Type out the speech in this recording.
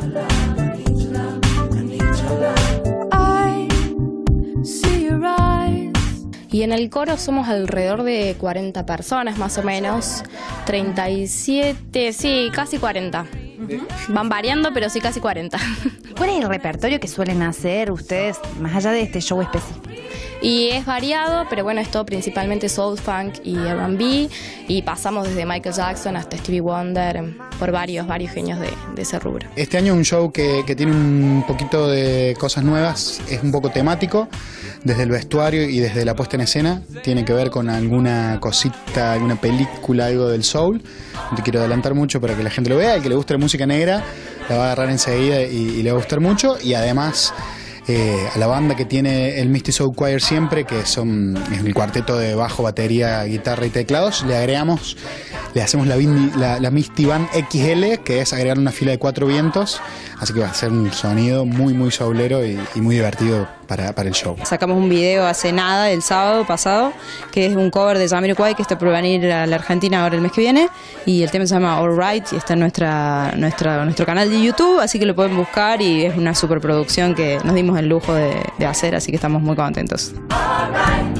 Y en el coro somos alrededor de 40 personas más o menos, 37, sí, casi 40. Van variando, pero sí, casi 40. ¿Cuál es el repertorio que suelen hacer ustedes, más allá de este show específico? Y es variado, pero bueno, es todo principalmente soul, funk y R&B. Y pasamos desde Michael Jackson hasta Stevie Wonder, por varios genios de ese rubro. Este año es un show que tiene un poquito de cosas nuevas, es un poco temático, desde el vestuario y desde la puesta en escena. Tiene que ver con alguna cosita, alguna película, algo del soul. No te quiero adelantar mucho para que la gente lo vea. El que le guste la música negra la va a agarrar enseguida y le va a gustar mucho. Y además a la banda que tiene el Misty Soul Choir siempre, que es el cuarteto de bajo, batería, guitarra y teclados, le hacemos la Misty Band XL, que es agregar una fila de 4 vientos, así que va a ser un sonido muy soulero y muy divertido para el show. Sacamos un video hace nada, el sábado pasado, que es un cover de Jamiroquai que está por venir a la Argentina ahora el mes que viene, y el tema se llama All Right y está en nuestro canal de YouTube, así que lo pueden buscar y es una superproducción que nos dimos el lujo de hacer, así que estamos muy contentos. All right.